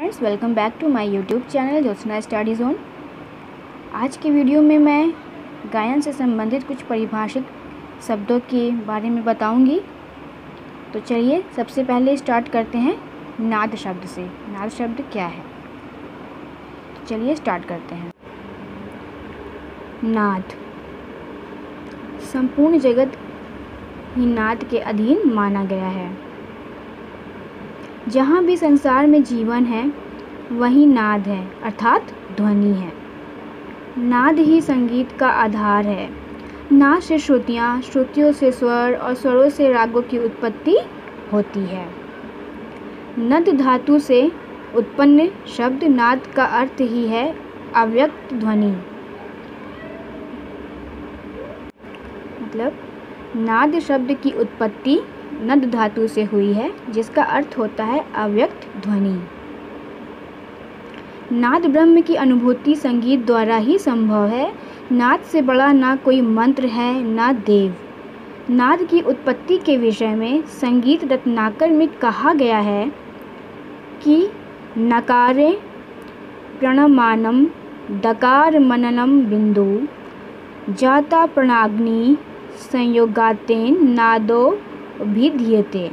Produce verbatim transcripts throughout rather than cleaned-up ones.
Friends, welcome back to my YouTube channel Jyotsna study zone. आज की video में मैं गायन से संबंधित कुछ परिभाषित शब्दों के बारे में बताऊंगी। तो चलिए सबसे पहले स्टार्ट करते हैं नाद शब्द से। नाद शब्द क्या है, तो चलिए स्टार्ट करते हैं। नाद संपूर्ण जगत ही नाद के अधीन माना गया है। जहाँ भी संसार में जीवन है वहीं नाद है, अर्थात ध्वनि है। नाद ही संगीत का आधार है। नाद से श्रुतियाँ, श्रुतियों से स्वर और स्वरों से रागों की उत्पत्ति होती है। नद धातु से उत्पन्न शब्द नाद का अर्थ ही है अव्यक्त ध्वनि। मतलब नाद शब्द की उत्पत्ति नद धातु से हुई है, जिसका अर्थ होता है अव्यक्त ध्वनि। नाद ब्रह्म की अनुभूति संगीत द्वारा ही संभव है। नाद से बड़ा ना कोई मंत्र है, ना देव। नाद की उत्पत्ति के विषय में संगीत रत्नाकर में कहा गया है कि नकारे प्रणमानम दकार मननम बिंदु जाता प्रणाग्नि संयोगातेन नादो भिद्यते।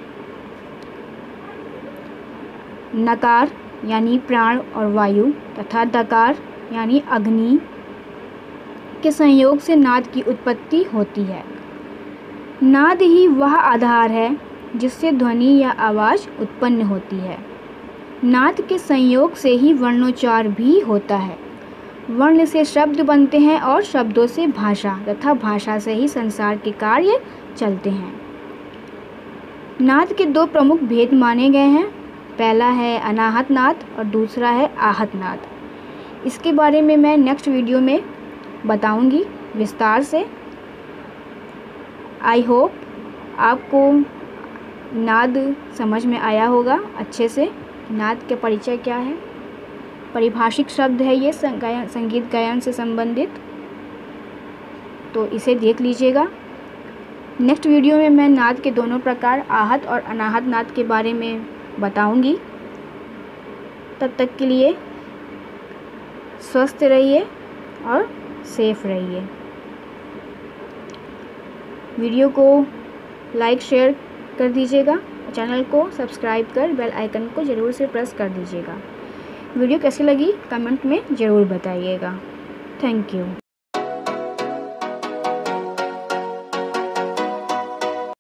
नकार यानी प्राण और वायु तथा दकार यानी अग्नि के संयोग से नाद की उत्पत्ति होती है। नाद ही वह आधार है जिससे ध्वनि या आवाज़ उत्पन्न होती है। नाद के संयोग से ही वर्णोच्चार भी होता है। वर्ण से शब्द बनते हैं और शब्दों से भाषा तथा भाषा से ही संसार के कार्य चलते हैं। नाद के दो प्रमुख भेद माने गए हैं। पहला है अनाहत नाद और दूसरा है आहत नाद। इसके बारे में मैं नेक्स्ट वीडियो में बताऊंगी विस्तार से। आई होप आपको नाद समझ में आया होगा अच्छे से। नाद के परिचय क्या है, परिभाषिक शब्द है ये संगीत गायन से संबंधित, तो इसे देख लीजिएगा। नेक्स्ट वीडियो में मैं नाद के दोनों प्रकार आहत और अनाहत नाद के बारे में बताऊंगी। तब तक के लिए स्वस्थ रहिए और सेफ रहिए। वीडियो को लाइक शेयर कर दीजिएगा। चैनल को सब्सक्राइब कर बेल आइकन को ज़रूर से प्रेस कर दीजिएगा। वीडियो कैसी लगी कमेंट में ज़रूर बताइएगा। Thank you.